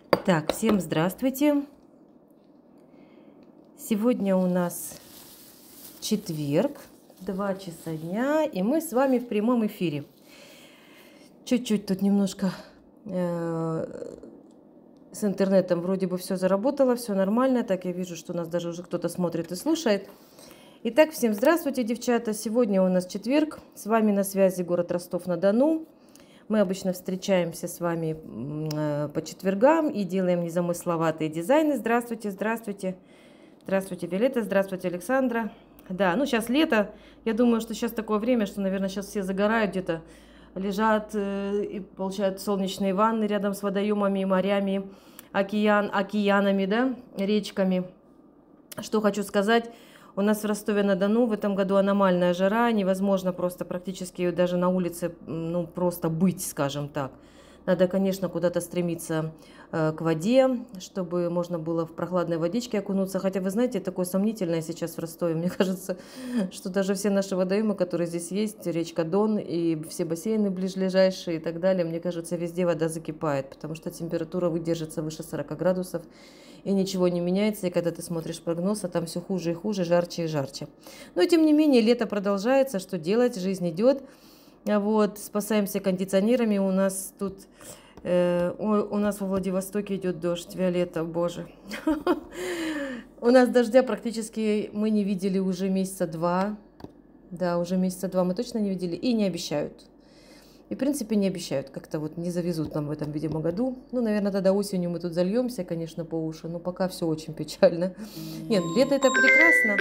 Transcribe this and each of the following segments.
Так, всем здравствуйте. Сегодня у нас четверг, 2 часа дня, и мы с вами в прямом эфире. Чуть-чуть тут немножко с интернетом вроде бы все заработало, все нормально. Так, я вижу, что у нас даже уже кто-то смотрит и слушает. Итак, всем здравствуйте, девчата. Сегодня у нас четверг. С вами на связи город Ростов-на-Дону. Мы обычно встречаемся с вами по четвергам и делаем незамысловатые дизайны. Здравствуйте, здравствуйте. Здравствуйте, Виолетта. Здравствуйте, Александра. Да, ну сейчас лето. Я думаю, что сейчас такое время, что, наверное, сейчас все загорают где-то, лежат и получают солнечные ванны рядом с водоемами, морями, океанами, да, речками. Что хочу сказать. У нас в Ростове-на-Дону в этом году аномальная жара, невозможно просто практически даже на улице, ну, просто быть, скажем так. Надо, конечно, куда-то стремиться к воде, чтобы можно было в прохладной водичке окунуться. Хотя, вы знаете, такое сомнительное сейчас в Ростове. Мне кажется, что даже все наши водоемы, которые здесь есть, речка Дон и все бассейны ближайшие и так далее, мне кажется, везде вода закипает, потому что температура выдержится выше 40 градусов. И ничего не меняется, и когда ты смотришь прогноз, а там все хуже и хуже, жарче и жарче. Но, тем не менее, лето продолжается, что делать, жизнь идет. Вот, спасаемся кондиционерами, у нас тут, у нас во Владивостоке идет дождь, Виолетта, боже. У нас дождя практически мы не видели уже месяца два, да, уже месяца два мы точно не видели, и не обещают. И, в принципе, не обещают, как-то вот не завезут нам в этом, видимо, году. Ну, наверное, тогда осенью мы тут зальемся, конечно, по уши, но пока все очень печально. Нет, лето это прекрасно.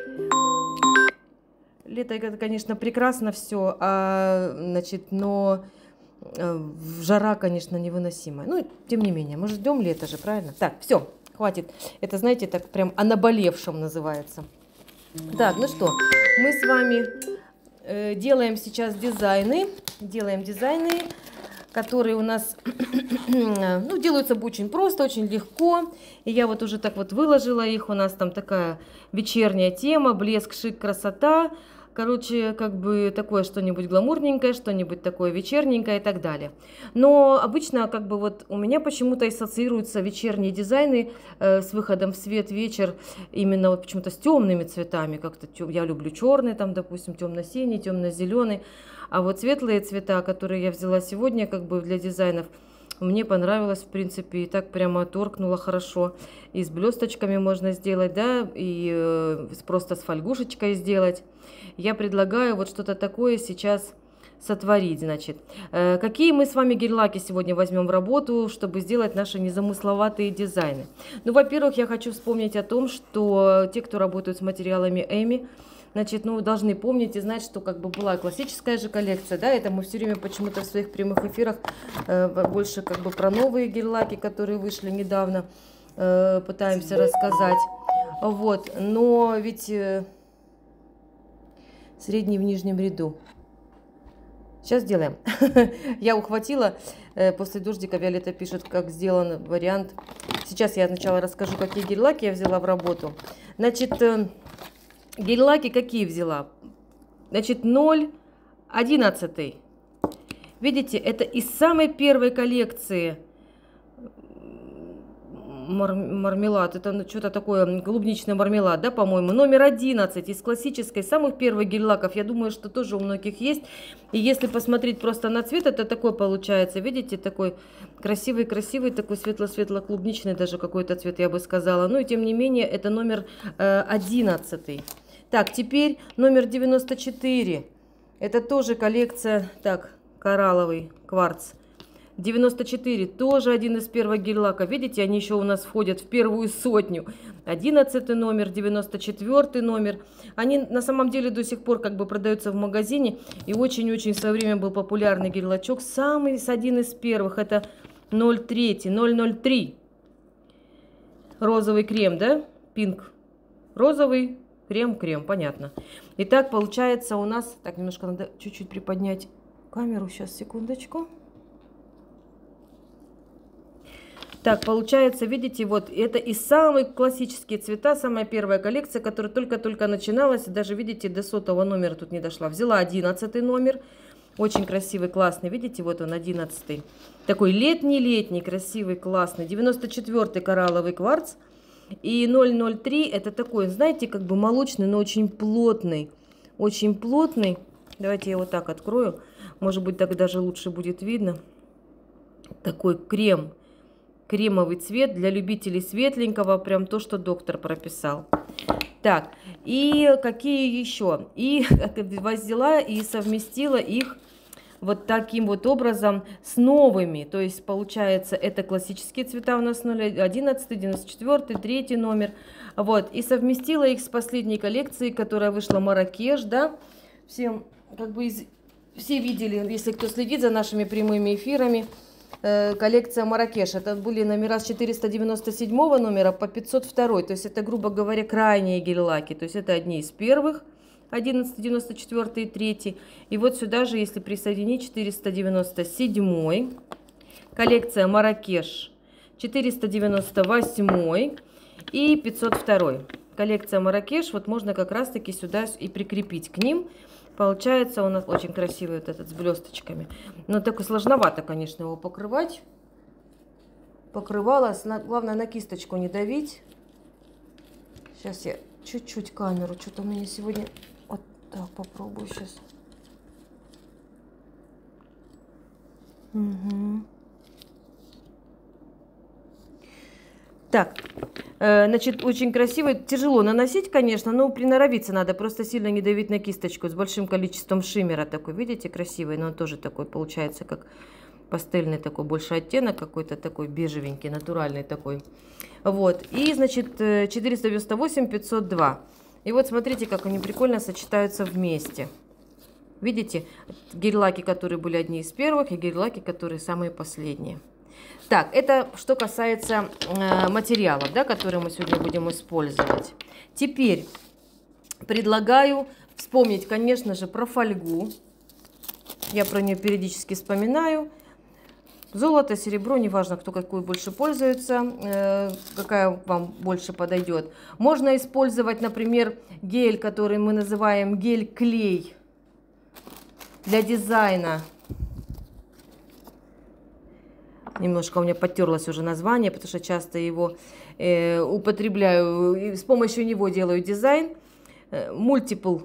Лето это, конечно, прекрасно все, значит, но жара, конечно, невыносимая. Ну, тем не менее, мы ждем лета же, правильно? Так, все, хватит. Это, знаете, так прям о наболевшем называется. Так, ну что, мы с вами делаем сейчас дизайны. Делаем дизайны, которые у нас ну, делаются очень просто, очень легко. И я вот уже так вот выложила их. У нас там такая вечерняя тема, блеск, шик, красота. Короче, как бы такое что-нибудь гламурненькое, что-нибудь такое вечерненькое и так далее. Но обычно как бы вот у меня почему-то ассоциируются вечерние дизайны с выходом в свет вечер именно вот почему-то с темными цветами. Как-то я люблю черный, там, допустим, темно-синий, темно-зеленый. А вот светлые цвета, которые я взяла сегодня как бы для дизайнов, мне понравилось, в принципе, и так прямо торкнуло хорошо. И с блесточками можно сделать, да, и просто с фольгушечкой сделать. Я предлагаю вот что-то такое сейчас сотворить, значит. Какие мы с вами гель-лаки сегодня возьмем в работу, чтобы сделать наши незамысловатые дизайны? Ну, во-первых, я хочу вспомнить о том, что те, кто работают с материалами Эми, значит, ну, должны помнить и знать, что как бы была классическая же коллекция, да, это мы все время почему-то в своих прямых эфирах больше как бы про новые гель-лаки, которые вышли недавно, пытаемся рассказать. Вот, но ведь средний в нижнем ряду. Сейчас сделаем. Я ухватила, после дождика Виолетта пишет, как сделан вариант. Сейчас я сначала расскажу, какие гель-лаки я взяла в работу. Значит, гель-лаки какие взяла? Значит, 0,11. Видите, это из самой первой коллекции мармелад. Это что-то такое, клубничный мармелад, да, по-моему. Номер 11 из классической, самых первых гель-лаков. Я думаю, что тоже у многих есть. И если посмотреть просто на цвет, это такой получается, видите, такой красивый-красивый, такой светло-светло-клубничный даже какой-то цвет, я бы сказала. Ну и тем не менее, это номер 11. Так, теперь номер 94. Это тоже коллекция, так, коралловый кварц. 94, тоже один из первых гель-лаков. Видите, они еще у нас входят в первую сотню. 11 номер, 94 номер. Они на самом деле до сих пор как бы продаются в магазине. И очень-очень в свое время был популярный гель-лачок. Самый, один из первых, это 0,3, 003. Розовый крем, да? Пинк. Розовый. Крем, понятно. Итак, получается у нас... Так, немножко надо чуть-чуть приподнять камеру. Сейчас, секундочку. Так, получается, видите, вот это и самые классические цвета, самая первая коллекция, которая только-только начиналась. Даже, видите, до 100-го номера тут не дошла. Взяла 11 номер. Очень красивый, классный. Видите, вот он, 11-й. Такой летний-летний, красивый, классный. 94-й коралловый кварц. И 003 это такой, знаете, как бы молочный, но очень плотный. Очень плотный. Давайте я вот так открою. Может быть, так даже лучше будет видно. Такой кремовый цвет для любителей светленького. Прям то, что доктор прописал. Так, и какие еще? И взяла и совместила их вот таким вот образом с новыми. То есть, получается, это классические цвета у нас 011, 94, 3 номер. Вот, и совместила их с последней коллекцией, которая вышла Марракеш, да. Всем, как бы, все видели, если кто следит за нашими прямыми эфирами, коллекция Марракеш. Это были номера с 497 номера по 502. То есть это, грубо говоря, крайние гель-лаки. То есть это одни из первых. 11, 94 и 3. И вот сюда же, если присоединить 497. Коллекция Марракеш 498 и 502. Коллекция Марракеш. Вот можно как раз-таки сюда и прикрепить к ним. Получается у нас очень красивый вот этот с блесточками. Но такой сложновато, конечно, его покрывать. Покрывало. Главное на кисточку не давить. Сейчас я чуть-чуть камеру. Что-то у меня сегодня... Вот так попробую сейчас. Угу. Так, значит, очень красиво. Тяжело наносить, конечно, но приноровиться надо. Просто сильно не давить на кисточку с большим количеством шиммера такой. Видите, красивый, но он тоже такой получается, как пастельный такой, больше оттенок какой-то такой, бежевенький, натуральный такой. Вот, и, значит, 498, 502. И вот смотрите, как они прикольно сочетаются вместе. Видите, гель-лаки, которые были одни из первых, и гель-лаки, которые самые последние. Так, это что касается материалов, да, которые мы сегодня будем использовать. Теперь предлагаю вспомнить, конечно же, про фольгу. Я про нее периодически вспоминаю. Золото, серебро, неважно, кто какой больше пользуется, какая вам больше подойдет. Можно использовать, например, гель, который мы называем гель-клей для дизайна. Немножко у меня подтерлось уже название, потому что часто его употребляю. И с помощью него делаю дизайн. Multiple,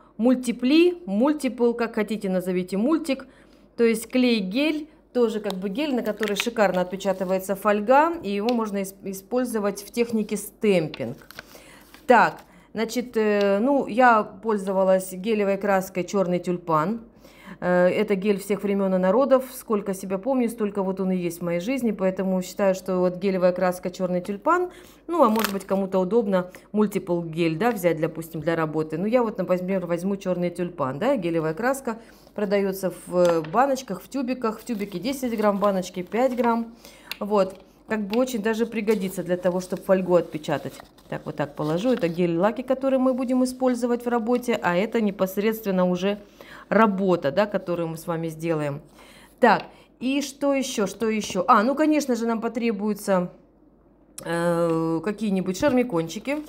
как хотите назовите, мультик. То есть клей-гель, тоже как бы гель, на который шикарно отпечатывается фольга. И его можно использовать в технике стемпинг. Так, значит, ну, я пользовалась гелевой краской «Черный тюльпан». Это гель всех времен и народов. Сколько себя помню, столько вот он и есть в моей жизни. Поэтому считаю, что вот гелевая краска «Черный тюльпан». Ну, а может быть, кому-то удобно мультипл гель, да, взять, допустим, для работы. Ну, я вот, например, возьму «Черный тюльпан», да, гелевая краска. Продается в баночках, в тюбиках. В тюбике 10 грамм, в баночке 5 грамм. Вот. Как бы очень даже пригодится для того, чтобы фольгу отпечатать. Так, вот так положу. Это гель-лаки, которые мы будем использовать в работе. А это непосредственно уже работа, да, которую мы с вами сделаем. Так, и что еще, что еще? А, ну, конечно же, нам потребуются какие-нибудь шармикончики.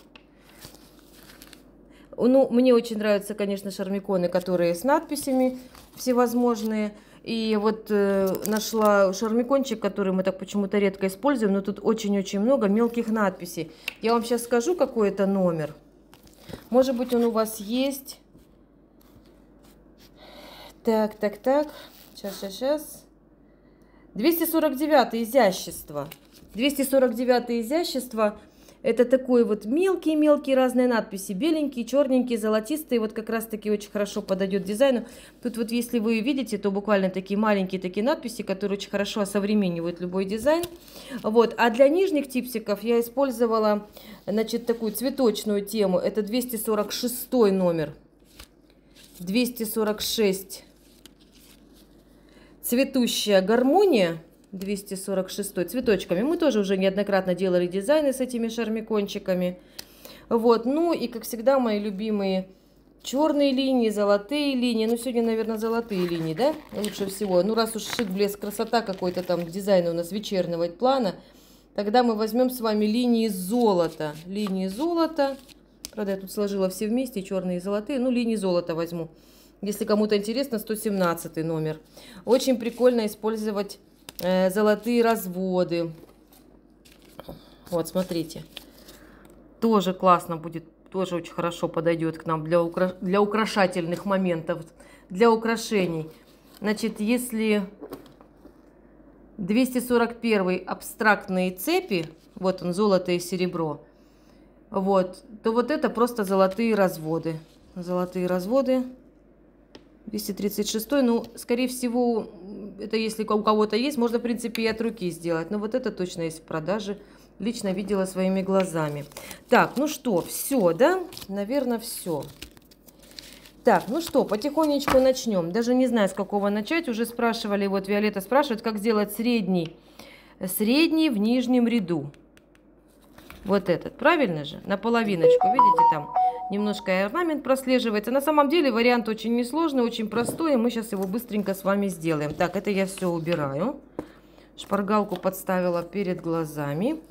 Ну, мне очень нравятся, конечно, шармиконы, которые с надписями всевозможные. И вот нашла шармикончик, который мы так почему-то редко используем, но тут очень-очень много мелких надписей. Я вам сейчас скажу, какой это номер. Может быть, он у вас есть. Так. Сейчас. 249 изящество. 249 изящество. Это такой вот мелкие-мелкие разные надписи. Беленькие, черненькие, золотистые. Вот как раз-таки очень хорошо подойдет дизайну. Тут вот если вы видите, то буквально такие маленькие такие надписи, которые очень хорошо осовременивают любой дизайн. Вот. А для нижних типсиков я использовала, значит, такую цветочную тему. Это 246 номер. 246. Цветущая гармония. 246 цветочками. Мы тоже уже неоднократно делали дизайны с этими шармикончиками. Вот. Ну и, как всегда, мои любимые черные линии, золотые линии. Ну, сегодня, наверное, золотые линии, да? Лучше всего. Ну, раз уж шик, блеск, красота какой-то там дизайн у нас вечернего плана, тогда мы возьмем с вами линии золота. Линии золота. Правда, я тут сложила все вместе, черные и золотые. Ну, линии золота возьму. Если кому-то интересно, 117 номер. Очень прикольно использовать золотые разводы. Вот, смотрите. Тоже классно будет, тоже очень хорошо подойдет к нам для украшательных моментов, для украшений. Значит, если 241 абстрактные цепи, вот он, золото и серебро, вот, то вот это просто золотые разводы. Золотые разводы. 236, ну, скорее всего, это если у кого-то есть, можно, в принципе, и от руки сделать. Но вот это точно есть в продаже. Лично видела своими глазами. Так, ну что, все, да? Наверное, все. Так, ну что, потихонечку начнем. Даже не знаю, с какого начать. Уже спрашивали, вот Виолетта спрашивает, как сделать средний в нижнем ряду. Вот этот, правильно же? На половиночку, видите, там немножко орнамент прослеживается. На самом деле вариант очень несложный, очень простой. И мы сейчас его быстренько с вами сделаем. Так, это я все убираю. Шпаргалку подставила перед глазами.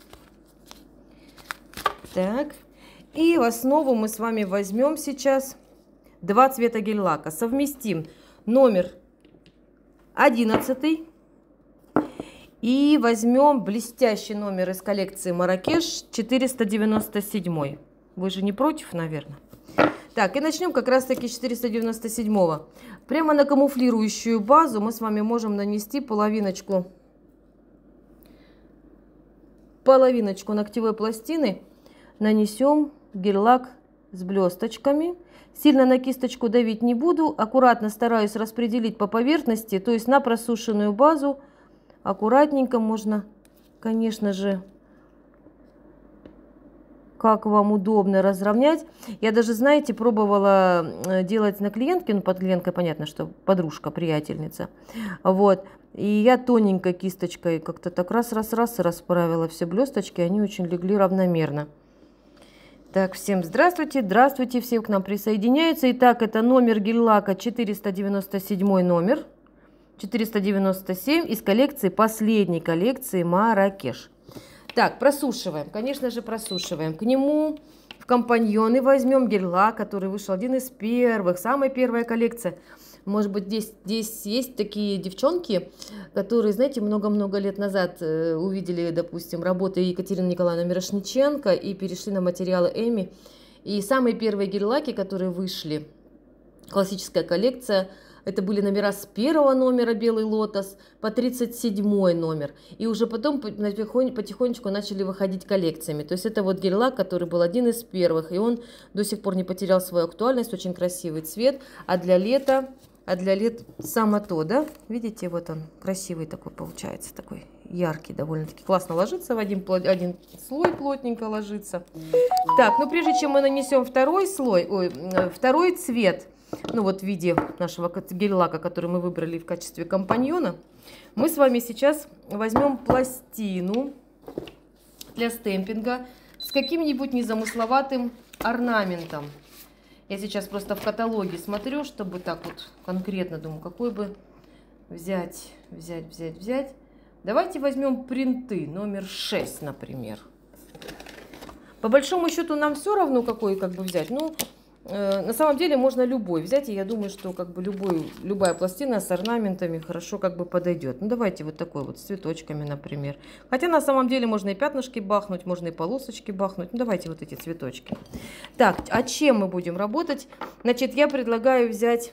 Так, и в основу мы с вами возьмем сейчас 2 цвета гель-лака. Совместим номер 11 и возьмем блестящий номер из коллекции Марракеш 497. Вы же не против, наверное? Так, и начнем как раз-таки с 497-го. Прямо на камуфлирующую базу мы с вами можем нанести половиночку ногтевой пластины. Нанесем гель-лак с блесточками. Сильно на кисточку давить не буду. Аккуратно стараюсь распределить по поверхности, то есть на просушенную базу. Аккуратненько можно, конечно же, как вам удобно, разровнять. Я даже, знаете, пробовала делать на клиентке, ну, под клиенткой понятно, что подружка, приятельница. Вот. И я тоненькой кисточкой как-то так раз и расправила все блесточки, они очень легли равномерно. Так, всем здравствуйте, здравствуйте, все к нам присоединяются. Итак, это номер гель-лака 497 номер, 497 из коллекции, последней коллекции Марракеш. Так, просушиваем, конечно же просушиваем. К нему в компаньоны возьмем гель-лак, который вышел один из первых, самая первая коллекция. Может быть, здесь есть такие девчонки, которые, знаете, много-много лет назад увидели, допустим, работы Екатерины Николаевны Мирошниченко и перешли на материалы Эми. И самые первые гель-лаки, которые вышли, классическая коллекция, это были номера с 1 номера «Белый лотос» по 37 номер. И уже потом потихонечку начали выходить коллекциями. То есть это вот гель-лак, который был один из первых. И он до сих пор не потерял свою актуальность. Очень красивый цвет. А для лета само то, да? Видите, вот он красивый такой получается. Такой яркий довольно-таки. Классно ложится в один слой, плотненько ложится. Так, ну прежде чем мы нанесем второй цвет, ну вот в виде нашего гель-лака, который мы выбрали в качестве компаньона, мы с вами сейчас возьмем пластину для стемпинга с каким-нибудь незамысловатым орнаментом. Я сейчас просто в каталоге смотрю, чтобы так вот конкретно думаю, какой бы взять. Давайте возьмем принты, номер 6, например. По большому счету нам все равно, какой как бы взять. Ну, на самом деле можно любой взять, и я думаю, что как бы любая пластина с орнаментами хорошо как бы подойдет. Ну давайте вот такой вот с цветочками, например. Хотя на самом деле можно и пятнышки бахнуть, можно и полосочки бахнуть. Ну давайте вот эти цветочки. Так, а чем мы будем работать? Значит, я предлагаю взять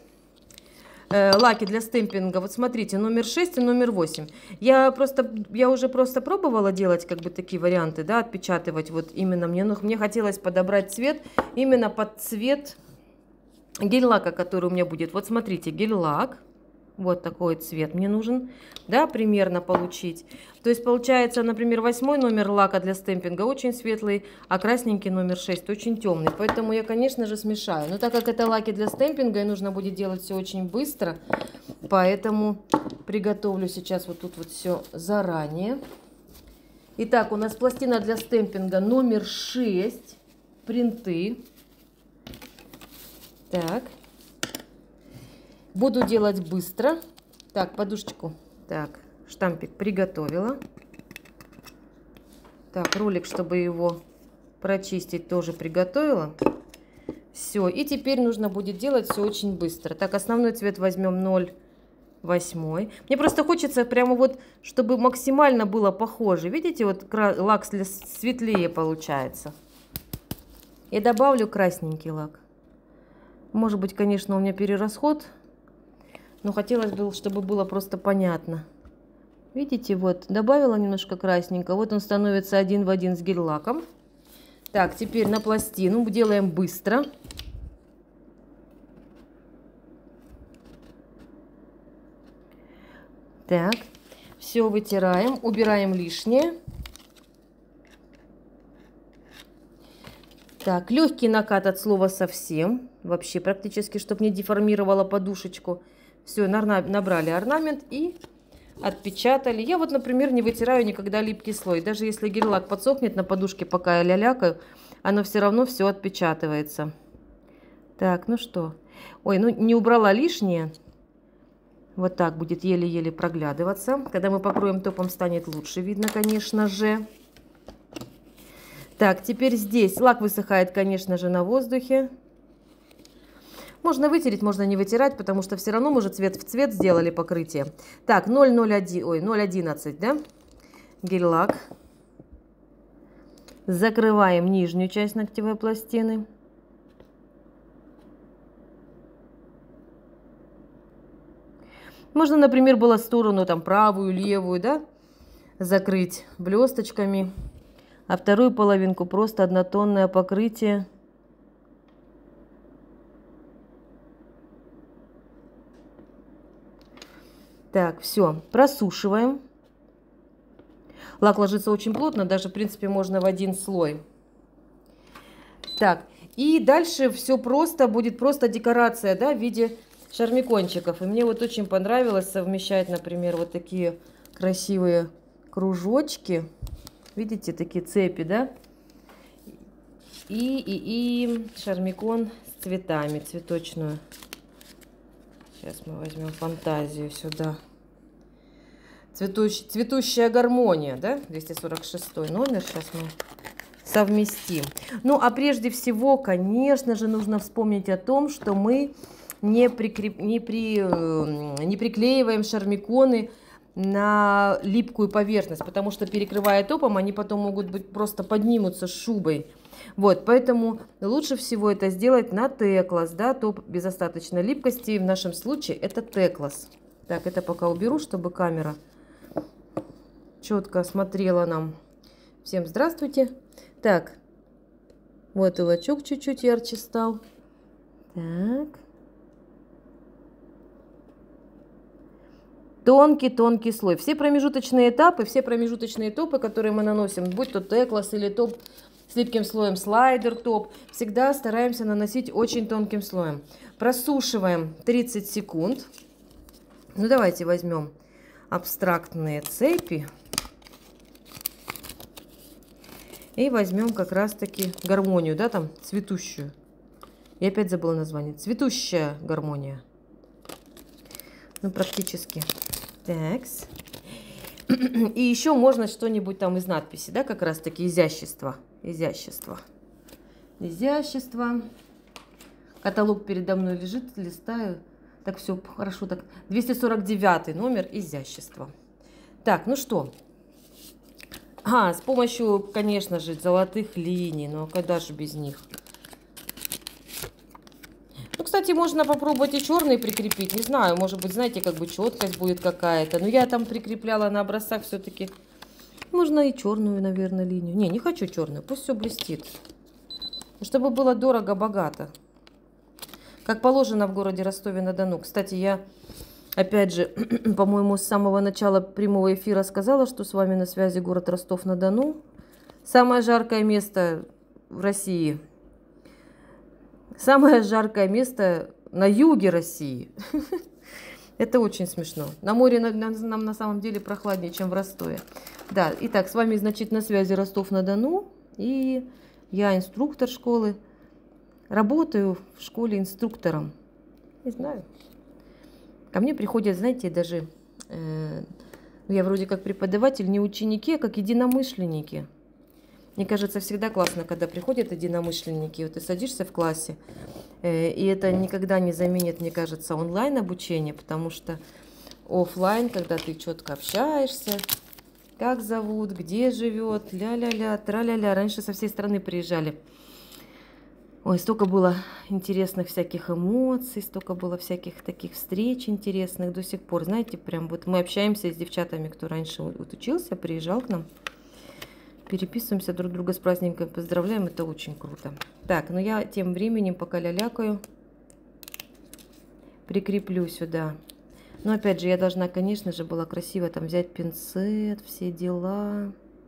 лаки для стемпинга. Вот смотрите, номер 6 и номер 8. Я уже просто пробовала делать как бы такие варианты, да, отпечатывать вот именно мне хотелось подобрать цвет именно под цвет гель-лака, который у меня будет. Вот смотрите, гель-лак, вот такой цвет мне нужен, да, примерно получить. То есть получается, например, 8 номер лака для стемпинга очень светлый, а красненький номер 6 очень темный. Поэтому я, конечно же, смешаю. Но так как это лаки для стемпинга, и нужно будет делать все очень быстро, поэтому приготовлю сейчас вот тут вот все заранее. Итак, у нас пластина для стемпинга номер 6, принты. Так. Буду делать быстро. Так, подушечку. Так, штампик приготовила. Так, ролик, чтобы его прочистить, тоже приготовила. Все, и теперь нужно будет делать все очень быстро. Так, основной цвет возьмем 0,8. Мне просто хочется прямо вот, чтобы максимально было похоже. Видите, вот лак светлее получается. И добавлю красненький лак. Может быть, конечно, у меня перерасход, но хотелось бы, чтобы было просто понятно. Видите, вот, добавила немножко красненького. Вот он становится один в один с гель-лаком. Так, теперь на пластину делаем быстро. Так, все вытираем, убираем лишнее. Так, легкий накат от слова совсем. Вообще практически, чтобы не деформировала подушечку. Все, набрали орнамент и отпечатали. Я вот, например, не вытираю никогда липкий слой. Даже если гель-лак подсохнет на подушке, пока я лялякаю, оно все равно все отпечатывается. Так, ну что. Ой, ну не убрала лишнее. Вот так будет еле-еле проглядываться. Когда мы покроем топом, станет лучше видно, конечно же. Так, теперь здесь лак высыхает, конечно же, на воздухе. Можно вытереть, можно не вытирать, потому что все равно мы же цвет в цвет сделали покрытие. Так, 0,11, да? Гель-лак. Закрываем нижнюю часть ногтевой пластины. Можно, например, было сторону, там, правую, левую, да, закрыть блесточками, а вторую половинку просто однотонное покрытие. Так, все, просушиваем. Лак ложится очень плотно, даже, в принципе, можно в один слой. Так, и дальше все просто, будет просто декорация, да, в виде шармикончиков. И мне вот очень понравилось совмещать, например, вот такие красивые кружочки. Видите, такие цепи, да? И шармикон с цветами, цветочную. Сейчас мы возьмем фантазию сюда. Цветущая гармония, да? 246 номер. Сейчас мы совместим. Ну, а прежде всего, конечно же, нужно вспомнить о том, что мы не приклеиваем шармиконы на липкую поверхность, потому что, перекрывая топом, они потом могут быть просто поднимутся шубой. Вот, поэтому лучше всего это сделать на теклас, да, топ без остаточной липкости. В нашем случае это теклас. Так, это пока уберу, чтобы камера четко смотрела нам. Всем здравствуйте. Так, вот и лачок чуть-чуть ярче стал. Так. Тонкий-тонкий слой. Все промежуточные топы, которые мы наносим, будь то теклас или топ с липким слоем, слайдер топ, всегда стараемся наносить очень тонким слоем. Просушиваем 30 секунд. Ну, давайте возьмем абстрактные цепи. И возьмем как раз-таки гармонию, да, там, цветущую. Я опять забыла название. Цветущая гармония. Ну, практически. Так. И еще можно что-нибудь там из надписи, да, как раз-таки изящество. Изящество. Изящество. Каталог передо мной лежит, листаю. Так, все хорошо. Так, 249 номер, изящество. Так, ну что? С помощью, конечно же, золотых линий. Но когда же без них? Ну, кстати, можно попробовать и черные прикрепить. Не знаю, может быть, знаете, как бы четкость будет какая-то. Но я там прикрепляла на образцах все-таки. Можно и черную, наверное, линию. Не хочу черную, пусть все блестит. Чтобы было дорого-богато. Как положено в городе Ростове-на-Дону. Кстати, я, опять же, по-моему, с самого начала прямого эфира сказала, что с вами на связи город Ростов-на-Дону. Самое жаркое место в России. Самое жаркое место на юге России. Это очень смешно. На море нам на самом деле прохладнее, чем в Ростове. Да, итак, с вами, значит, на связи Ростов-на-Дону. И я инструктор школы. Работаю в школе инструктором. Не знаю. Ко мне приходят, знаете, даже... я вроде как преподаватель, не ученики, а как единомышленники. Мне кажется, всегда классно, когда приходят единомышленники, вот ты садишься в классе, и это никогда не заменит, мне кажется, онлайн обучение, потому что офлайн, когда ты четко общаешься, как зовут, где живет, ля-ля-ля, тра-ля-ля. Раньше со всей страны приезжали. Ой, столько было интересных всяких эмоций, столько было всяких таких встреч интересных до сих пор. Знаете, прям вот мы общаемся с девчатами, кто раньше вот учился, приезжал к нам. Переписываемся друг друга с праздником, поздравляем, это очень круто. Так, ну я тем временем, пока лялякаю, прикреплю сюда. Но опять же, я должна, конечно же, была красиво там взять пинцет, все дела.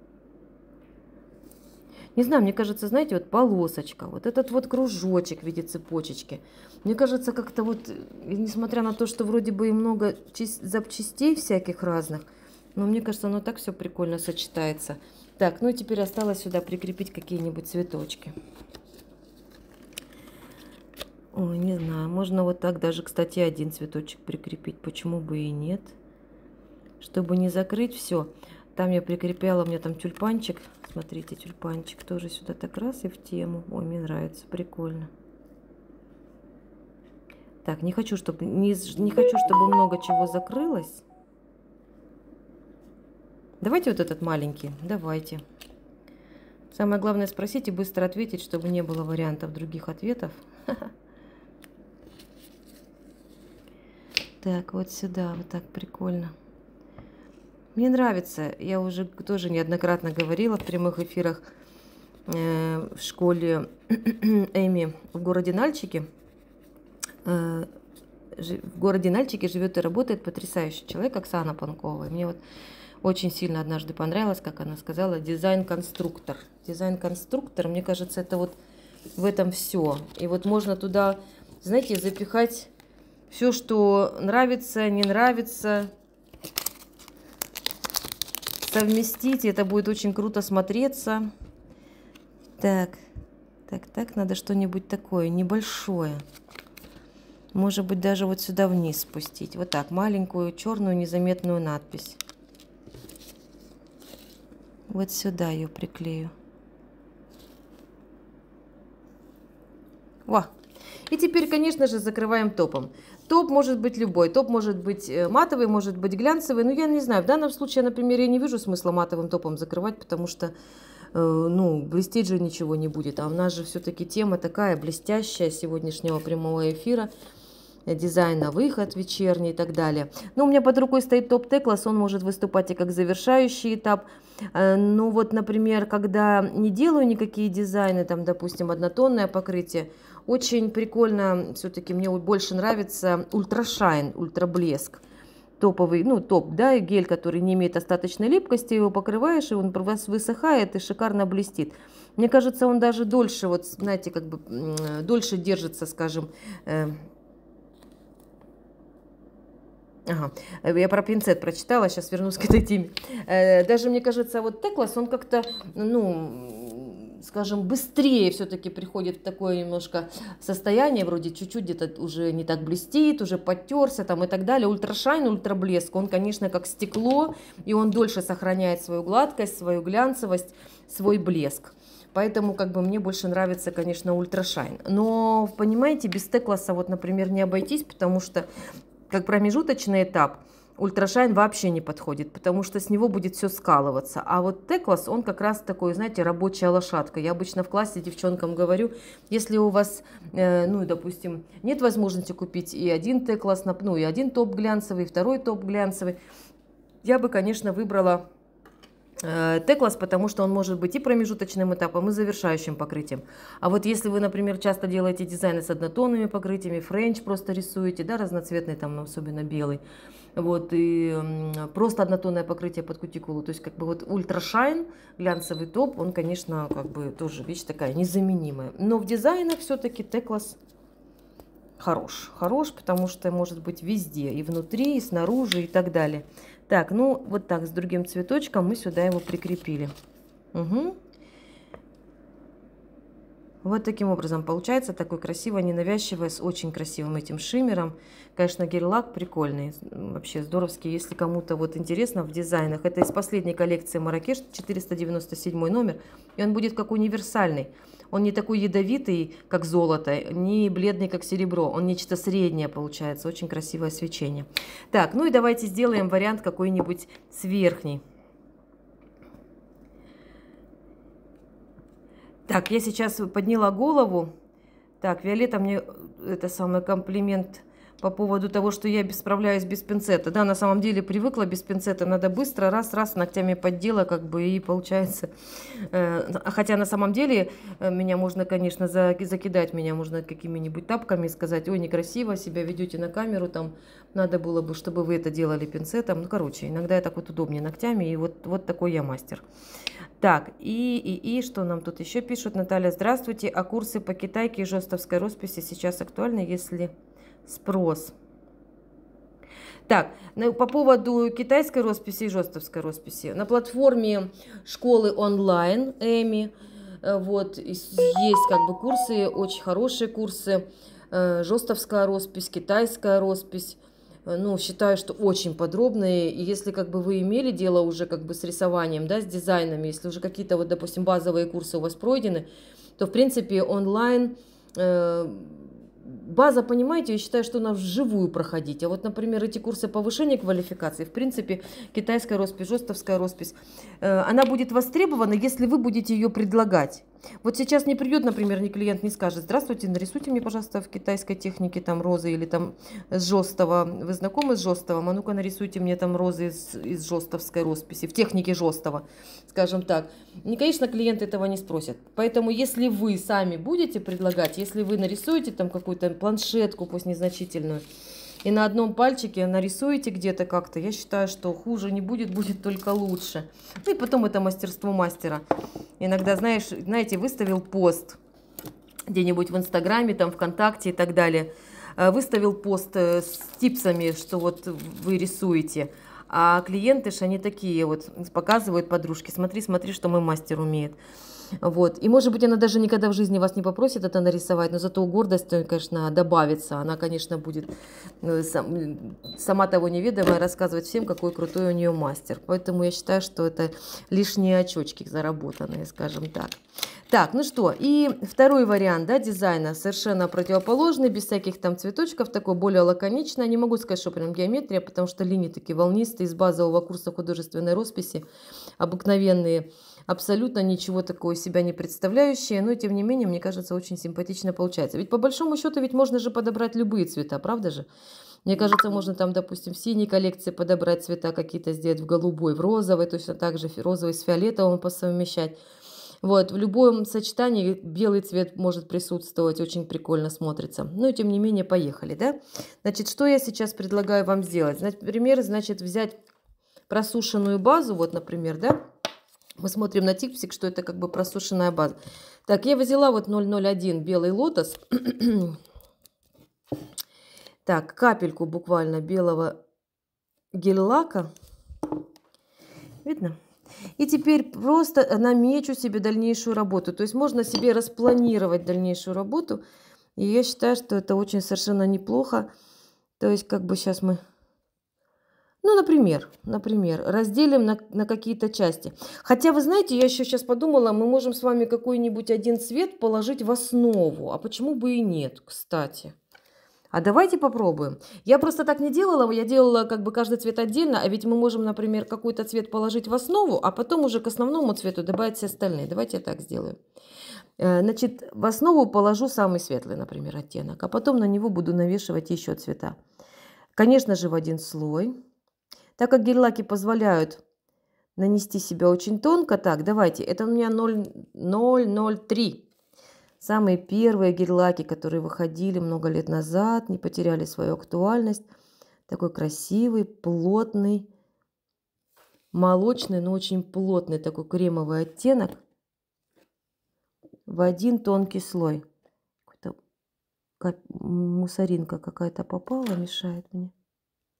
Не знаю, мне кажется, знаете, вот полосочка, вот этот вот кружочек в виде цепочечки. Мне кажется, как-то вот, несмотря на то, что вроде бы и много запчастей всяких разных, но мне кажется, оно так все прикольно сочетается. Так, ну и теперь осталось сюда прикрепить какие-нибудь цветочки. Ой, не знаю, можно вот так даже, кстати, один цветочек прикрепить, почему бы и нет. Чтобы не закрыть все. Там я прикрепляла, у меня там тюльпанчик. Смотрите, тюльпанчик тоже сюда так раз и в тему. Ой, мне нравится, прикольно. Так, не хочу, чтобы много чего закрылось. Давайте вот этот маленький, давайте. Самое главное спросить и быстро ответить, чтобы не было вариантов других ответов. Так, вот сюда, вот так прикольно. Мне нравится, я уже тоже неоднократно говорила в прямых эфирах в школе Эми в городе Нальчике. В городе Нальчике живет и работает потрясающий человек Оксана Панкова. И мне вот очень сильно однажды понравилось, как она сказала, дизайн-конструктор. Дизайн-конструктор, мне кажется, это вот в этом все. И вот можно туда, знаете, запихать все, что нравится, не нравится, совместить, и это будет очень круто смотреться. Так, надо что-нибудь такое небольшое. Может быть, даже вот сюда вниз спустить. Вот так, маленькую черную незаметную надпись. Вот сюда ее приклею. Во! И теперь, конечно же, закрываем топом. Топ может быть любой. Топ может быть матовый, может быть глянцевый. Но я не знаю, в данном случае, например, я не вижу смысла матовым топом закрывать, потому что, ну, блестеть же ничего не будет. А у нас же все-таки тема такая блестящая сегодняшнего прямого эфира. Дизайн на выход вечерний и так далее. Но у меня под рукой стоит топ Теклас, он может выступать и как завершающий этап. Ну вот, например, когда не делаю никакие дизайны, там, допустим, однотонное покрытие, очень прикольно, все-таки мне больше нравится ультрашайн, ультраблеск. Топовый, ну топ, да, гель, который не имеет остаточной липкости, его покрываешь, и он у вас высыхает и шикарно блестит. Мне кажется, он даже дольше, вот знаете, как бы дольше держится, скажем. Ага, я про пинцет прочитала, сейчас вернусь к этой теме. Даже, мне кажется, вот Теклас, он как-то, ну, скажем, быстрее все-таки приходит в такое немножко состояние, вроде чуть-чуть где-то уже не так блестит, уже подтерся там и так далее. Ультрашайн, ультраблеск, он, конечно, как стекло, и он дольше сохраняет свою гладкость, свою глянцевость, свой блеск. Поэтому как бы мне больше нравится, конечно, ультрашайн. Но, понимаете, без Текласа вот, например, не обойтись, потому что как промежуточный этап ультрашайн вообще не подходит, потому что с него будет все скалываться. А вот Теклас, он как раз такой, знаете, рабочая лошадка. Я обычно в классе девчонкам говорю, если у вас, ну, допустим, нет возможности купить и один Теклас, ну, и один топ глянцевый, и второй топ глянцевый, я бы, конечно, выбрала Теклас, потому что он может быть и промежуточным этапом, и завершающим покрытием. А вот если вы, например, часто делаете дизайны с однотонными покрытиями, френч просто рисуете, да, разноцветный, там, особенно белый, вот, и просто однотонное покрытие под кутикулу, то есть, как бы, вот ультрашайн, глянцевый топ, он, конечно, как бы, тоже вещь такая незаменимая. Но в дизайнах все-таки Теклас хорош, потому что может быть везде, и внутри, и снаружи, и так далее. Так, ну вот так, с другим цветочком мы сюда его прикрепили. Угу. Вот таким образом получается такой красиво, ненавязчивый, с очень красивым этим шиммером. Конечно, гель-лак прикольный, вообще здоровский. Если кому-то вот интересно в дизайнах, это из последней коллекции Марракеш, 497 номер, и он будет как универсальный. Он не такой ядовитый, как золото, не бледный, как серебро. Он нечто среднее получается, очень красивое свечение. Так, ну и давайте сделаем вариант какой-нибудь с верхней. Так, я сейчас подняла голову. Так, Виолетта мне это самый комплимент по поводу того, что я справляюсь без пинцета. Да, на самом деле привыкла без пинцета. Надо быстро раз-раз ногтями поддела, как бы, и получается. Хотя на самом деле меня можно, конечно, закидать. Меня можно какими-нибудь тапками сказать: ой, некрасиво себя ведете на камеру. Там надо было бы, чтобы вы это делали пинцетом. Ну, короче, иногда я так вот удобнее ногтями. И вот такой я мастер. Так, и что нам тут еще пишут? Наталья, здравствуйте. А курсы по китайке и жестовской росписи сейчас актуальны, если спрос? Так, по поводу китайской росписи и жестовской росписи. На платформе школы онлайн Эми вот есть как бы курсы, очень хорошие курсы. Жестовская роспись, китайская роспись. Ну, считаю, что очень подробные. И если как бы вы имели дело уже как бы с рисованием, да, с дизайнами, если уже какие-то вот, допустим, базовые курсы у вас пройдены, то, в принципе, онлайн база, понимаете, я считаю, что надо вживую проходить. А вот, например, эти курсы повышения квалификации, в принципе, китайская роспись, жестовская роспись, она будет востребована, если вы будете ее предлагать. Вот сейчас не придет, например, ни клиент не скажет: здравствуйте, нарисуйте мне, пожалуйста, в китайской технике там розы или там с жестова. Вы знакомы с жестовым? А ну-ка нарисуйте мне там розы из жестовской росписи, в технике жестова, скажем так. И, конечно, клиент этого не спросит. Поэтому, если вы сами будете предлагать, если вы нарисуете там какую-то планшетку, пусть незначительную, и на одном пальчике нарисуете где-то как-то, я считаю, что хуже не будет, будет только лучше. Ну и потом это мастерство мастера. Иногда, знаете, выставил пост где-нибудь в Инстаграме, там, ВКонтакте и так далее. Выставил пост с типсами, что вот вы рисуете. А клиенты ж, они такие вот, показывают подружке: смотри, смотри, что мой мастер умеет. Вот. И, может быть, она даже никогда в жизни вас не попросит это нарисовать, но зато гордость, конечно, добавится. Она, конечно, будет, сама того неведомая, рассказывать всем, какой крутой у нее мастер. Поэтому я считаю, что это лишние очечки заработанные, скажем так. Так, ну что, и второй вариант, да, дизайна совершенно противоположный, без всяких там цветочков, такой более лаконичный. Не могу сказать, что прям геометрия, потому что линии такие волнистые, из базового курса художественной росписи, обыкновенные, абсолютно ничего такого себя не представляющие, но тем не менее, мне кажется, очень симпатично получается. Ведь по большому счету ведь можно же подобрать любые цвета, правда же? Мне кажется, можно там, допустим, в синей коллекции подобрать цвета какие-то, сделать в голубой, в розовой, точно так же розовый с фиолетовым посовмещать. Вот, в любом сочетании белый цвет может присутствовать, очень прикольно смотрится. Но тем не менее, поехали, да? Значит, что я сейчас предлагаю вам сделать? Например, значит, взять просушенную базу, вот, например, да? Мы смотрим на типсик, что это как бы просушенная база. Так, я взяла вот 001 белый лотос. Так, капельку буквально белого гель-лака. Видно? И теперь просто намечу себе дальнейшую работу. То есть можно себе распланировать дальнейшую работу. И я считаю, что это очень совершенно неплохо. То есть как бы сейчас мы... Ну, например, разделим на какие-то части. Хотя, вы знаете, я еще сейчас подумала, мы можем с вами какой-нибудь один цвет положить в основу. А почему бы и нет, кстати? А давайте попробуем. Я просто так не делала, я делала как бы каждый цвет отдельно, а ведь мы можем, например, какой-то цвет положить в основу, а потом уже к основному цвету добавить все остальные. Давайте я так сделаю. Значит, в основу положу самый светлый, например, оттенок, а потом на него буду навешивать еще цвета. Конечно же, в один слой. Так как гель-лаки позволяют нанести себя очень тонко, так, давайте, это у меня 0,003. Самые первые гель-лаки, которые выходили много лет назад, не потеряли свою актуальность. Такой красивый, плотный, молочный, но очень плотный такой кремовый оттенок. В один тонкий слой. Мусоринка какая-то попала, мешает мне.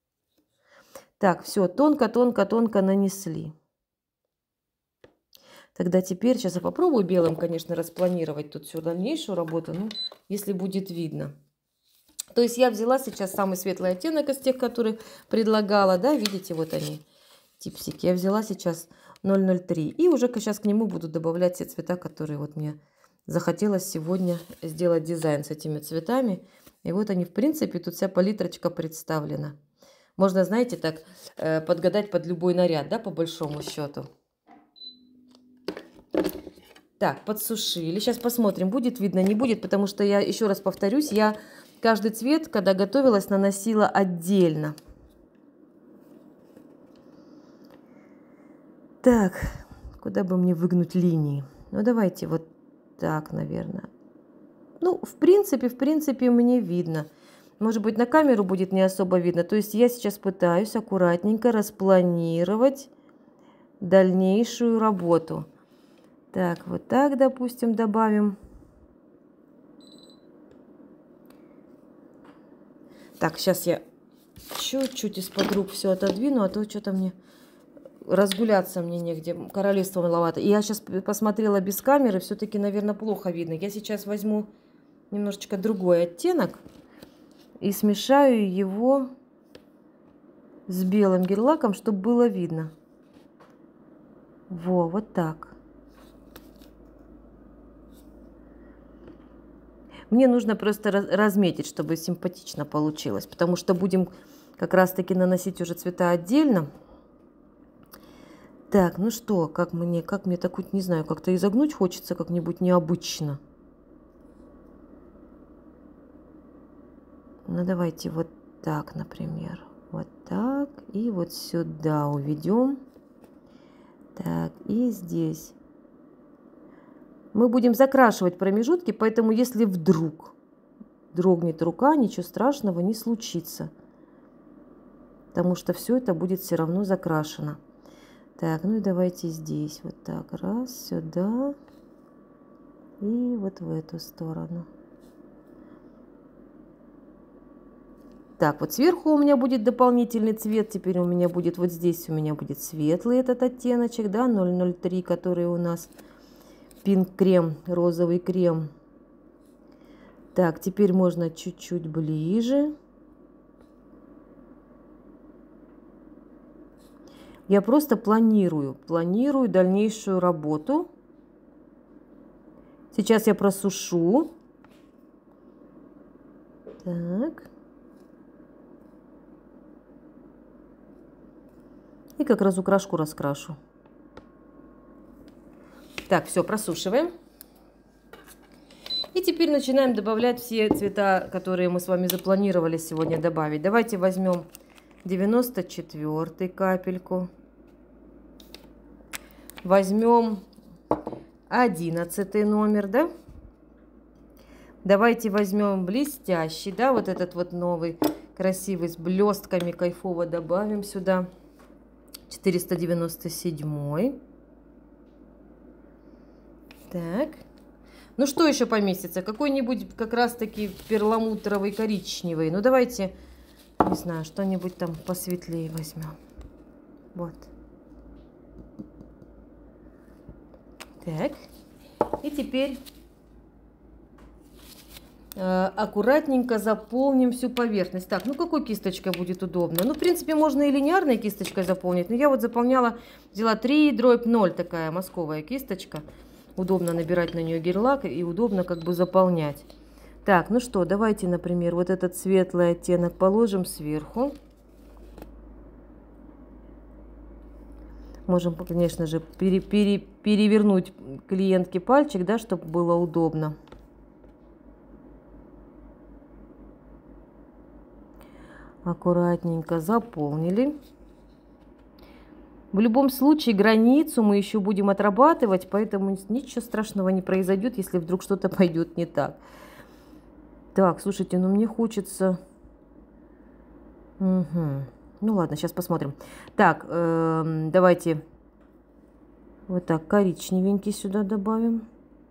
Так, все, тонко-тонко-тонко нанесли. Тогда теперь, сейчас я попробую белым, конечно, распланировать тут всю дальнейшую работу, ну, если будет видно. То есть я взяла сейчас самый светлый оттенок из тех, которые предлагала, да, видите, вот они, типсики. Я взяла сейчас 003 и уже сейчас к нему буду добавлять те цвета, которые вот мне захотелось сегодня сделать дизайн с этими цветами. И вот они, в принципе, тут вся палитрочка представлена. Можно, знаете, так подгадать под любой наряд, да, по большому счету. Так, подсушили. Сейчас посмотрим, будет видно, не будет, потому что я, еще раз повторюсь, я каждый цвет, когда готовилась, наносила отдельно. Так, куда бы мне выгнуть линии? Ну, давайте вот так, наверное. Ну, в принципе, мне видно. Может быть, на камеру будет не особо видно. То есть я сейчас пытаюсь аккуратненько распланировать дальнейшую работу. Так, вот так, допустим, добавим. Так, сейчас я чуть-чуть из-под рук все отодвину, а то что-то мне разгуляться мне негде, королевство маловато. И я сейчас посмотрела без камеры, все-таки, наверное, плохо видно. Я сейчас возьму немножечко другой оттенок и смешаю его с белым гель-лаком, чтобы было видно. Во, вот так. Мне нужно просто разметить, чтобы симпатично получилось, потому что будем как раз-таки наносить уже цвета отдельно. Так, ну что, как мне так вот, не знаю, как-то изогнуть хочется как-нибудь необычно. Ну, давайте вот так, например. Вот так. И вот сюда уведем. Так, и здесь. Мы будем закрашивать промежутки, поэтому если вдруг дрогнет рука, ничего страшного не случится. Потому что все это будет все равно закрашено. Так, ну и давайте здесь вот так. Раз, сюда. И вот в эту сторону. Так, вот сверху у меня будет дополнительный цвет. Теперь у меня будет вот здесь у меня будет светлый этот оттеночек, да, 003, который у нас пинк-крем, розовый крем. Так, теперь можно чуть-чуть ближе. Я просто планирую дальнейшую работу. Сейчас я просушу. Так. И как разукрашку раскрашу. Так, все, просушиваем. И теперь начинаем добавлять все цвета, которые мы с вами запланировали сегодня добавить. Давайте возьмем 94 капельку. Возьмем 11 номер, да? Давайте возьмем блестящий, да, вот этот вот новый, красивый, с блестками, кайфово добавим сюда. 497. Так. Ну, что еще поместится? Какой-нибудь как раз-таки перламутровый, коричневый. Ну, давайте, не знаю, что-нибудь там посветлее возьмем. Вот. Так. И теперь аккуратненько заполним всю поверхность. Так, ну какой кисточкой будет удобно? Ну, в принципе, можно и линейной кисточкой заполнить. Но я вот заполняла, взяла 3/0, такая мазковая кисточка. Удобно набирать на нее гель-лак и удобно как бы заполнять. Так, ну что, давайте, например, вот этот светлый оттенок положим сверху. Можем, конечно же, перевернуть клиентке пальчик, да, чтобы было удобно. Аккуратненько заполнили. В любом случае границу мы еще будем отрабатывать, поэтому ничего страшного не произойдет, если вдруг что-то пойдет не так. Так, слушайте, ну мне хочется... Угу. Ну ладно, сейчас посмотрим. Так, давайте вот так коричневенький сюда добавим.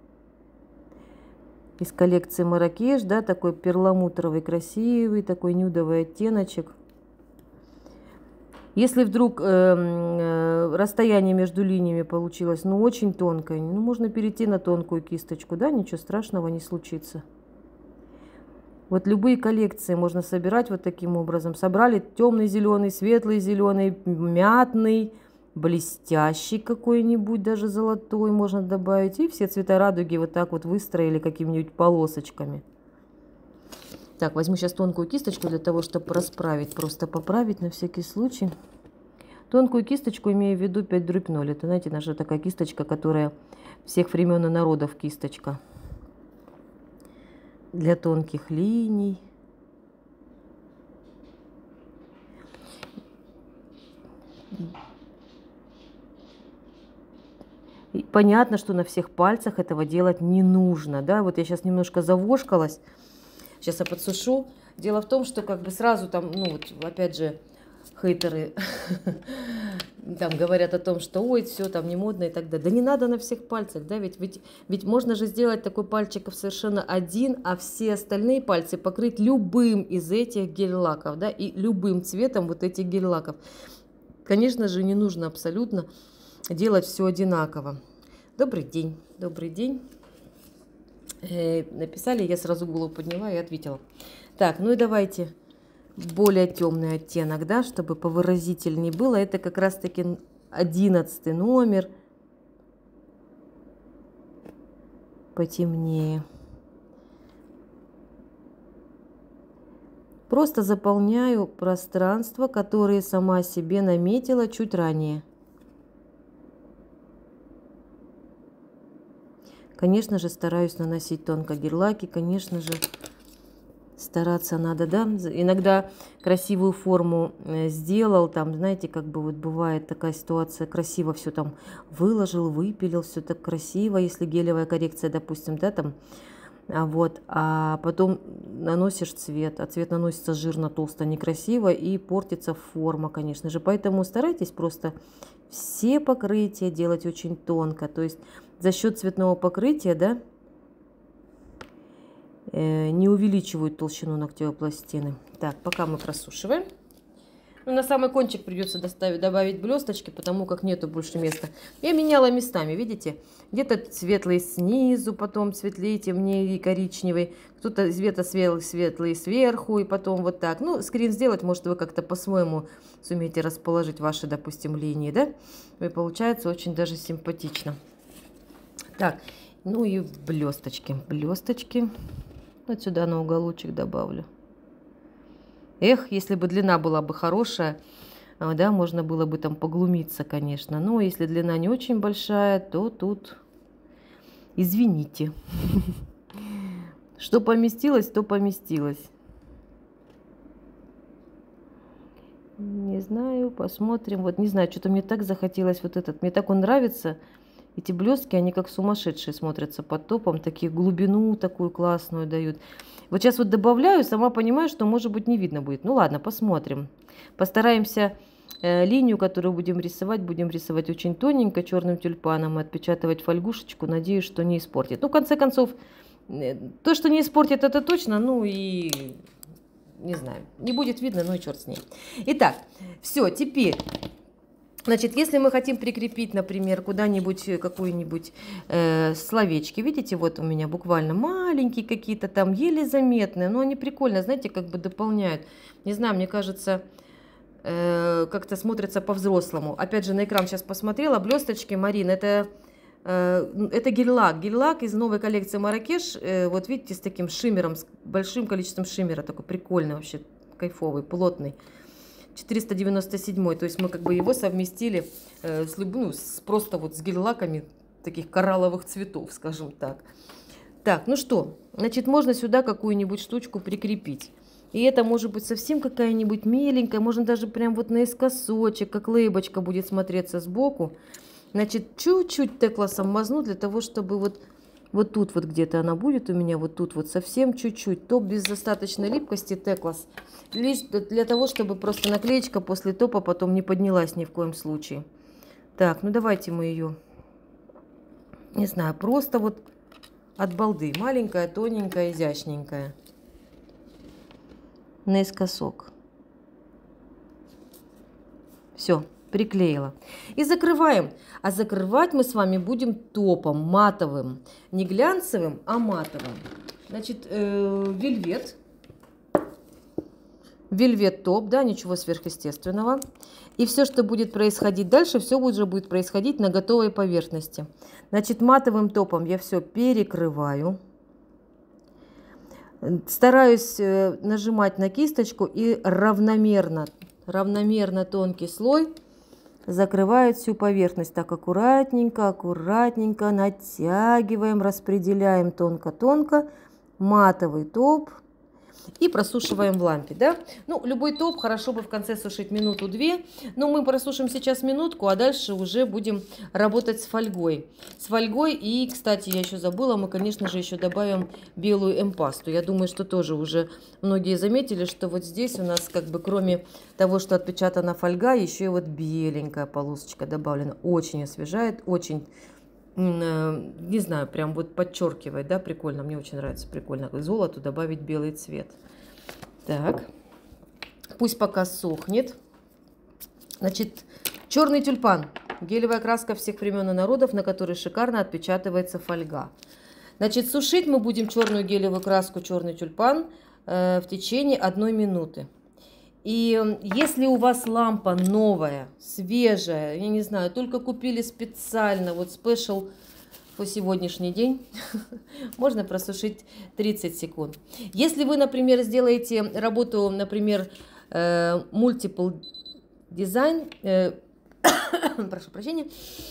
Из коллекции Марракеш, да, такой перламутровый, красивый, такой нюдовый оттеночек. Если вдруг расстояние между линиями получилось, ну, очень тонкое, ну, можно перейти на тонкую кисточку, да, ничего страшного не случится. Вот любые коллекции можно собирать вот таким образом. Собрали темный зеленый, светлый зеленый, мятный, блестящий какой-нибудь, даже золотой можно добавить. И все цвета радуги вот так вот выстроили какими-нибудь полосочками. Так, возьму сейчас тонкую кисточку для того, чтобы расправить, просто поправить на всякий случай. Тонкую кисточку имею в виду 5/0. Это, знаете, наша такая кисточка, которая всех времен и народов кисточка. Для тонких линий. И понятно, что на всех пальцах этого делать не нужно. Да? Вот я сейчас немножко завошкалась. Сейчас я подсушу. Дело в том, что как бы сразу там, ну вот опять же, хейтеры там говорят о том, что ой, все там не модно и так далее. Да не надо на всех пальцах, да, ведь можно же сделать такой пальчиков совершенно один, а все остальные пальцы покрыть любым из этих гель-лаков, да, и любым цветом вот этих гель-лаков. Конечно же, не нужно абсолютно делать все одинаково. Добрый день, добрый день. Написали, я сразу голову подняла и ответила. Так, ну и давайте более темный оттенок, да, чтобы повыразительнее было. Это как раз-таки 11 номер. Потемнее. Просто заполняю пространство, которое сама себе наметила чуть ранее. Конечно же, стараюсь наносить тонко гель-лаки, конечно же, стараться надо, да. Иногда красивую форму сделал, там, знаете, как бы вот бывает такая ситуация, красиво все там выложил, выпилил, все так красиво, если гелевая коррекция, допустим, да, там, а потом наносишь цвет, а цвет наносится жирно, толсто, некрасиво и портится форма, конечно же. Поэтому старайтесь просто все покрытия делать очень тонко, то есть за счет цветного покрытия, да, не увеличивают толщину ногтевой пластины. Так, пока мы просушиваем. Ну, на самый кончик придется добавить блесточки, потому как нету больше места. Я меняла местами, видите? Где-то светлый снизу, потом светлее, темнее и коричневый. Кто-то где-то светлый сверху и потом вот так. Ну, скрин сделать, может, вы как-то по-своему сумеете расположить ваши, допустим, линии, да? И получается очень даже симпатично. Так, ну и блесточки. Блесточки. Вот сюда на уголочек добавлю. Эх, если бы длина была бы хорошая, да, можно было бы там поглумиться, конечно. Но если длина не очень большая, то тут извините. Что поместилось, то поместилось. Не знаю, посмотрим. Вот не знаю, что-то мне так захотелось вот этот. Мне так он нравится. Эти блестки, они как сумасшедшие смотрятся под топом, такие глубину такую классную дают. Вот сейчас вот добавляю, сама понимаю, что может быть не видно будет. Ну ладно, посмотрим. Постараемся линию, которую будем рисовать очень тоненько черным тюльпаном и отпечатывать фольгушечку. Надеюсь, что не испортит. Ну, в конце концов, то, что не испортит, это точно. Ну и не знаю, не будет видно, ну и черт с ней. Итак, все, теперь... Значит, если мы хотим прикрепить, например, куда-нибудь какую-нибудь словечки, видите, вот у меня буквально маленькие какие-то там, еле заметные, но они прикольно, знаете, как бы дополняют. Не знаю, мне кажется, как-то смотрятся по-взрослому. Опять же, на экран сейчас посмотрела, блесточки, Марин, это гель-лак. Гель-лак из новой коллекции Марракеш, вот видите, с таким шиммером, с большим количеством шиммера, такой прикольный вообще, кайфовый, плотный. 497, то есть мы как бы его совместили просто вот с гель-лаками таких коралловых цветов, скажем так. Так, ну что, значит, можно сюда какую-нибудь штучку прикрепить. И это может быть совсем какая-нибудь меленькая, можно даже прям вот наискосочек, как лейбочка будет смотреться сбоку. Значит, чуть-чуть текласом мазну для того, чтобы вот тут вот где-то она будет у меня, вот тут вот совсем чуть-чуть. Топ без достаточной липкости, теклас. Лишь для того, чтобы просто наклеечка после топа потом не поднялась ни в коем случае. Так, ну давайте мы ее, не знаю, просто вот от балды. Маленькая, тоненькая, изящненькая. Наискосок. Все, приклеила. И закрываем. А закрывать мы с вами будем топом матовым. Не глянцевым, а матовым. Значит, вельвет. Вельвет топ, да, ничего сверхъестественного. И все, что будет происходить дальше, все уже будет происходить на готовой поверхности. Значит, матовым топом я все перекрываю. Стараюсь нажимать на кисточку и равномерно тонкий слой закрывает всю поверхность. Так, аккуратненько, аккуратненько натягиваем, распределяем тонко-тонко матовый топ. И просушиваем в лампе, да? Ну, любой топ хорошо бы в конце сушить минуту-две. Но мы просушим сейчас минутку, а дальше уже будем работать с фольгой. С фольгой и, кстати, я еще забыла, мы, конечно же, еще добавим белую эмпасту. Я думаю, что тоже уже многие заметили, что вот здесь у нас как бы кроме того, что отпечатана фольга, еще и вот беленькая полосочка добавлена. Очень освежает, очень... Не знаю, прям вот подчеркивает, да, прикольно, мне очень нравится, прикольно, к золоту добавить белый цвет. Так, пусть пока сохнет. Значит, черный тюльпан, гелевая краска всех времен и народов, на которой шикарно отпечатывается фольга. Значит, сушить мы будем черную гелевую краску, черный тюльпан в течение 1 минуты. И если у вас лампа новая, свежая, я не знаю, только купили специально, вот спешл по сегодняшний день, можно просушить 30 секунд. Если вы, например, сделаете работу, например, multiple design, прошу прощения,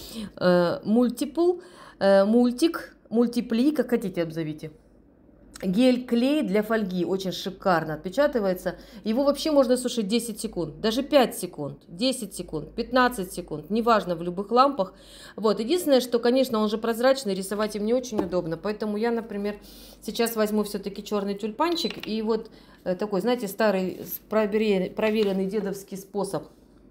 мультипли, как хотите обзовите. Гель-клей для фольги очень шикарно отпечатывается. Его вообще можно сушить 10 секунд, даже 5 секунд, 10 секунд, 15 секунд, неважно, в любых лампах. Вот. Единственное, что, конечно, он же прозрачный, рисовать им не очень удобно. Поэтому я, например, сейчас возьму все-таки черный тюльпанчик. И вот такой, знаете, старый проверенный дедовский способ.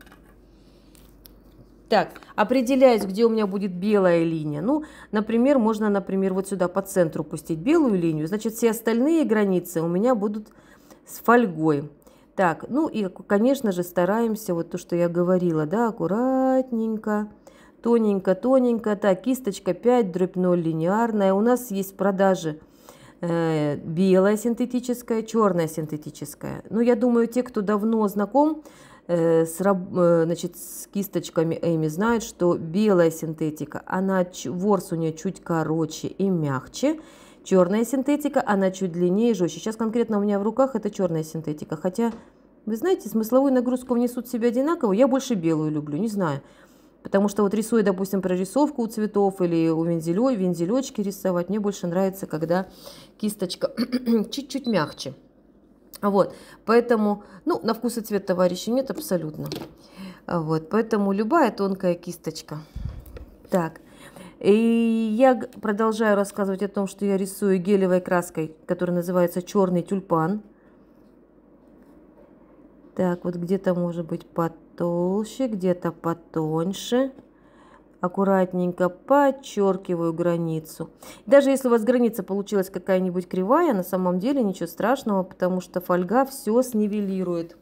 Так, определяюсь, где у меня будет белая линия. Ну, например, можно, например, вот сюда по центру пустить белую линию. Значит, все остальные границы у меня будут с фольгой. Так, ну и, конечно же, стараемся, вот то, что я говорила, да, аккуратненько, тоненько-тоненько. Так, кисточка 5/0 линейная. У нас есть в продаже белая синтетическая, черная синтетическая. Ну, я думаю, те, кто давно знаком значит, с кисточками Эми, знают, что белая синтетика, она, ворс у нее чуть короче и мягче. Черная синтетика, она чуть длиннее и жестче. Сейчас конкретно у меня в руках это черная синтетика. Хотя, вы знаете, смысловую нагрузку внесут в себя одинаково. Я больше белую люблю, не знаю. Потому что вот рисуя, допустим, прорисовку у цветов или у вензелечки рисовать, мне больше нравится, когда кисточка чуть-чуть мягче. Вот, поэтому, ну, на вкус и цвет товарищей нет абсолютно. Вот, поэтому любая тонкая кисточка. Так, и я продолжаю рассказывать о том, что я рисую гелевой краской, которая называется черный тюльпан. Так, вот где-то может быть потолще, где-то потоньше. Аккуратненько подчеркиваю границу. Даже если у вас граница получилась какая-нибудь кривая, на самом деле ничего страшного, потому что фольга все снивелирует.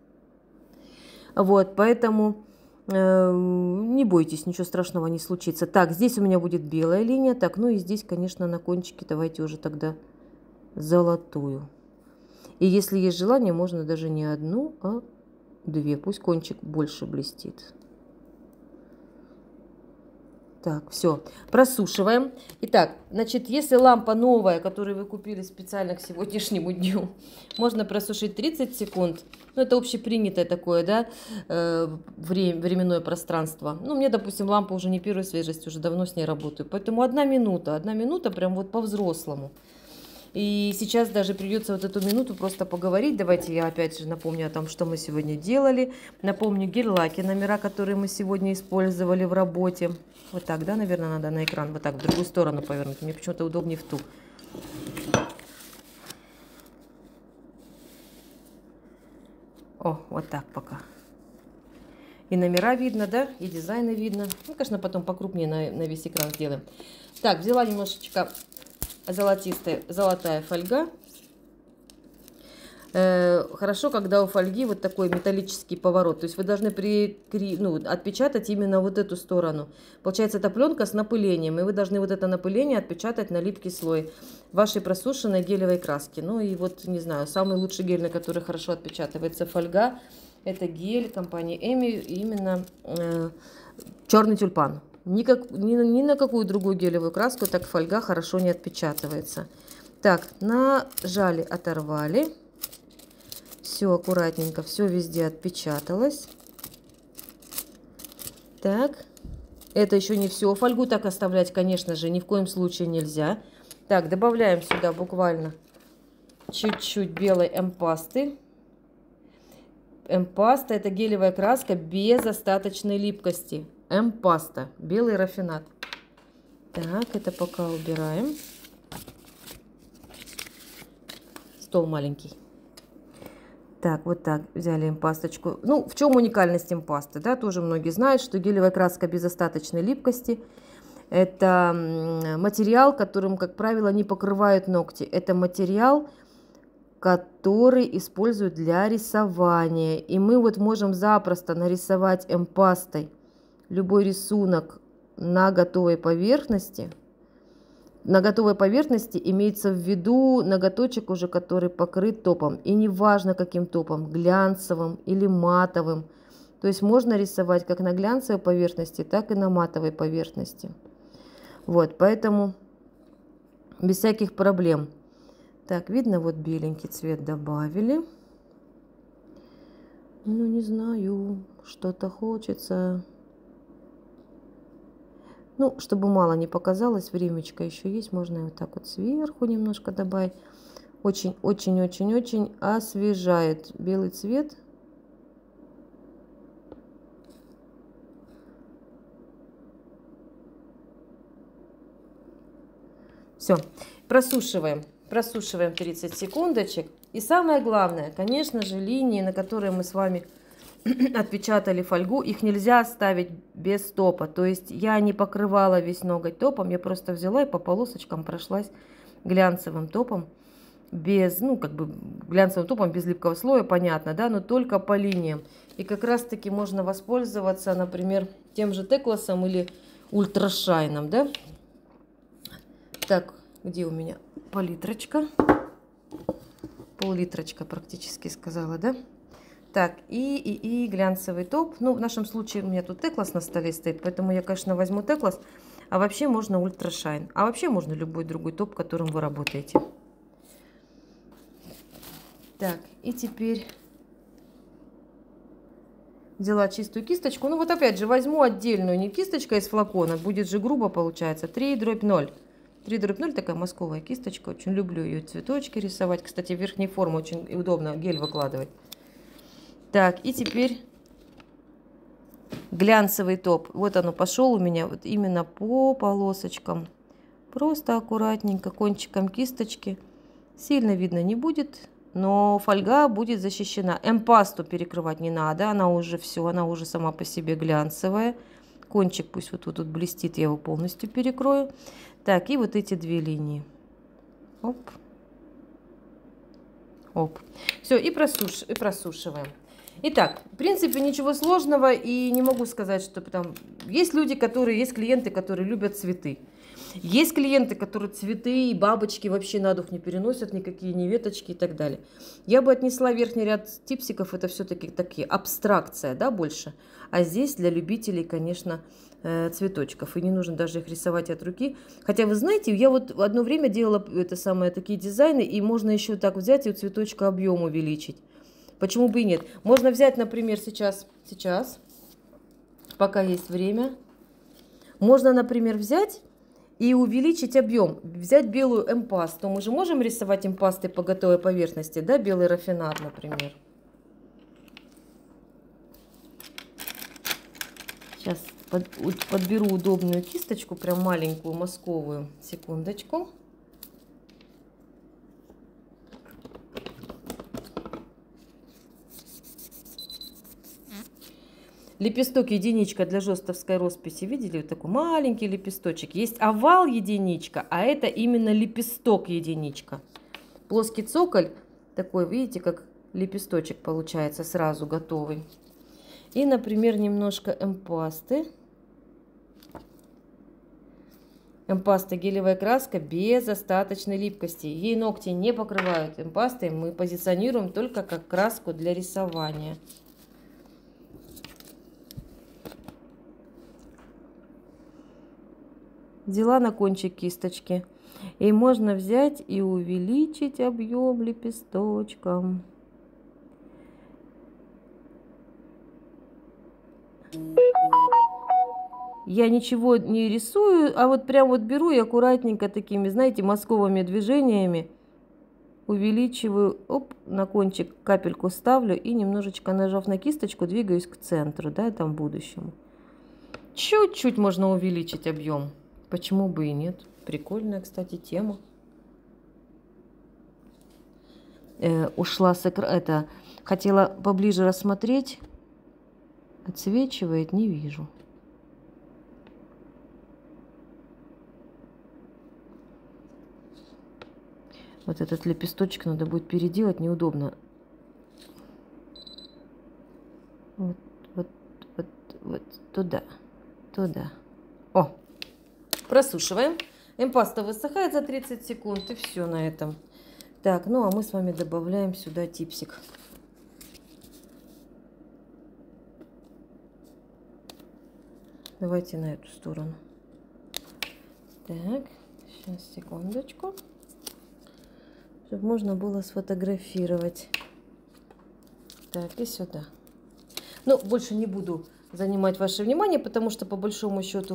Вот, поэтому не бойтесь, ничего страшного не случится. Так, здесь у меня будет белая линия. Так, ну и здесь, конечно, на кончике давайте уже тогда золотую. И если есть желание, можно даже не одну, а 2. Пусть кончик больше блестит. Так, все, просушиваем. Итак, значит, если лампа новая, которую вы купили специально к сегодняшнему дню, можно просушить 30 секунд. Ну, это общепринятое такое, да, временное пространство. Ну, мне, допустим, лампа уже не первой свежести, уже давно с ней работаю. Поэтому 1 минута прям вот по-взрослому. И сейчас даже придется вот эту минуту просто поговорить. Давайте я опять же напомню о том, что мы сегодня делали. Напомню гель-лаки, номера, которые мы сегодня использовали в работе. Вот так, да, наверное, надо на экран. Вот так, в другую сторону повернуть. Мне почему-то удобнее в ту. О, вот так пока. И номера видно, да, и дизайны видно. Ну, конечно, потом покрупнее на весь экран сделаем. Так, взяла немножечко золотая фольга. Хорошо, когда у фольги вот такой металлический поворот. То есть вы должны отпечатать именно вот эту сторону. Получается, это пленка с напылением, и вы должны вот это напыление отпечатать на липкий слой вашей просушенной гелевой краски. Ну и вот, не знаю, самый лучший гель, на который хорошо отпечатывается фольга, это гель компании Эми, именно черный тюльпан. Ни на какую другую гелевую краску так фольга хорошо не отпечатывается. Так, нажали, оторвали. Все аккуратненько, все везде отпечаталось. Так, это еще не все. Фольгу так оставлять, конечно же, ни в коем случае нельзя. Так, добавляем сюда буквально чуть-чуть белой эмпасты. Эмпаста — это гелевая краска без остаточной липкости. Эмпаста, белый рафинад. Так, это пока убираем. Стол маленький. Так, вот так взяли эмпасточку. Ну, в чем уникальность эмпасты? Да, тоже многие знают, что гелевая краска без остаточной липкости – это материал, которым, как правило, не покрывают ногти. Это материал, который используют для рисования. И мы вот можем запросто нарисовать эмпастой любой рисунок на готовой поверхности. На готовой поверхности имеется в виду ноготочек уже, который покрыт топом. И неважно каким топом, глянцевым или матовым. То есть можно рисовать как на глянцевой поверхности, так и на матовой поверхности. Вот, поэтому без всяких проблем. Так, видно, вот беленький цвет добавили. Ну, не знаю, что-то хочется. Ну, чтобы мало не показалось, времечко еще есть, можно и вот так вот сверху немножко добавить. Очень-очень-очень-очень освежает белый цвет. Все, просушиваем. Просушиваем 30 секундочек. И самое главное, конечно же, линии, на которые мы с вами отпечатали фольгу, их нельзя оставить без топа. То есть я не покрывала весь ноготь топом, я просто взяла и по полосочкам прошлась глянцевым топом. Без, ну, как бы глянцевым топом, без липкого слоя, понятно, да, но только по линиям. И как раз таки можно воспользоваться, например, тем же Текласом или ультрашайном, да. Так, где у меня палитрочка? Пол-литрочка практически сказала, да. Так, и глянцевый топ. Ну, в нашем случае у меня тут Теклас на столе стоит, поэтому я, конечно, возьму Теклас. А вообще можно ультрашайн. А вообще можно любой другой топ, которым вы работаете. Так, и теперь взяла чистую кисточку. Ну, вот опять же, возьму отдельную, не кисточка из флакона. Будет же грубо получается. 3/0. 3/0 такая мазковая кисточка. Очень люблю ее цветочки рисовать. Кстати, в верхней форме очень удобно гель выкладывать. Так, и теперь глянцевый топ. Вот оно пошел у меня вот именно по полосочкам. Просто аккуратненько, кончиком кисточки. Сильно видно не будет, но фольга будет защищена. Эмпасту перекрывать не надо, она уже все, она уже сама по себе глянцевая. Кончик пусть вот тут блестит, я его полностью перекрою. Так, и вот эти две линии. Оп. Оп. Все, и просушиваем. Итак, в принципе, ничего сложного, и не могу сказать, что там... Есть клиенты, которые любят цветы. Есть клиенты, которые цветы и бабочки вообще на дух не переносят, никакие не веточки и так далее. Я бы отнесла верхний ряд типсиков, это все-таки такие абстракция, да, больше. А здесь для любителей, конечно, цветочков. И не нужно даже их рисовать от руки. Хотя, вы знаете, я вот одно время делала такие дизайны, и можно еще так взять и у цветочка объем увеличить. Почему бы и нет? Можно взять, например, сейчас, пока есть время, можно, например, взять и увеличить объем. Взять белую эмпасту. Мы же можем рисовать эмпастой по готовой поверхности, да, белый рафинад, например. Сейчас подберу удобную кисточку, прям маленькую, мазковую. Секундочку. Лепесток единичка для жестовской росписи. Видели? Вот такой маленький лепесточек. Есть овал единичка, а это именно лепесток единичка. Плоский цоколь, Такой, видите, как лепесточек получается сразу готовый. И, например, немножко эмпасты. Эмпаста гелевая краска без остаточной липкости. Ей ногти не покрывают. Эмпастой мы позиционируем только как краску для рисования. Взяла на кончик кисточки. И можно взять и увеличить объем лепесточком. Я ничего не рисую, а вот прям вот беру и аккуратненько такими, знаете, мазковыми движениями увеличиваю, оп, на кончик капельку ставлю и немножечко, нажав на кисточку, двигаюсь к центру, да, там будущему. Чуть-чуть можно увеличить объем. Почему бы и нет? Прикольная, кстати, тема. Ушла с экрана. Хотела поближе рассмотреть. Отсвечивает, не вижу. Вот этот лепесточек надо будет переделать, неудобно. Вот туда, туда. О, просушиваем. Эмпаста высыхает за 30 секунд, и все на этом. Так, ну а мы с вами добавляем сюда типсик. Давайте на эту сторону. Так, сейчас, секундочку. Чтобы можно было сфотографировать. Так, и сюда. Ну, больше не буду занимать ваше внимание, потому что по большому счету...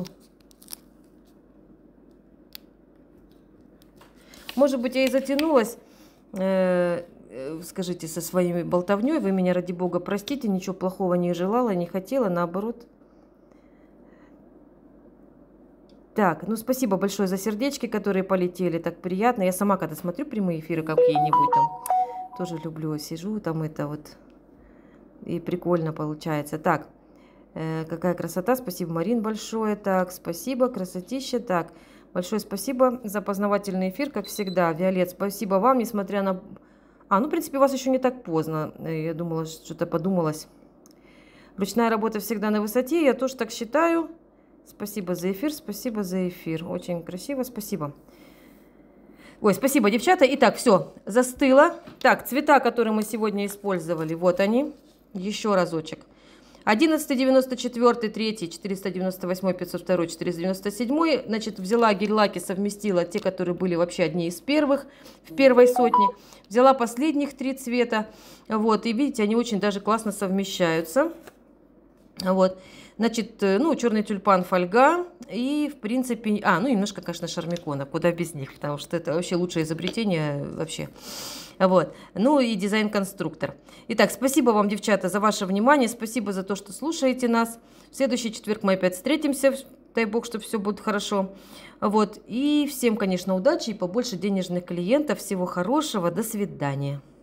Может быть, я и затянулась, скажите, со своими болтовней. Вы меня, ради бога, простите, ничего плохого не желала, не хотела, наоборот. Так, ну спасибо большое за сердечки, которые полетели, так приятно. Я сама, когда смотрю прямые эфиры какие-нибудь там, тоже люблю, сижу там это вот, и прикольно получается. Так, какая красота, спасибо, Марин, большое. Так, спасибо, красотища. Так, большое спасибо за познавательный эфир, как всегда. Виолет, спасибо вам, несмотря на... ну, в принципе, у вас еще не так поздно. Я думала, что-то подумалось. Ручная работа всегда на высоте, я тоже так считаю. Спасибо за эфир, спасибо за эфир. Очень красиво, спасибо. Ой, спасибо, девчата. Итак, все, застыло. Так, цвета, которые мы сегодня использовали, вот они. Еще разочек. 11,94, 3, 498, 502, 497. Значит, взяла гель-лаки, совместила те, которые были вообще одни из первых, в первой сотне. Взяла последних 3 цвета. Вот, и видите, они очень даже классно совмещаются. Вот. Значит, ну, черный тюльпан, фольга и, в принципе, ну, немножко, конечно, шармикона, куда без них, потому что это вообще лучшее изобретение вообще. Вот. Ну и дизайн-конструктор. Итак, спасибо вам, девчата, за ваше внимание, спасибо за то, что слушаете нас. В следующий четверг мы опять встретимся, дай бог, что все будет хорошо. Вот. И всем, конечно, удачи и побольше денежных клиентов. Всего хорошего, до свидания.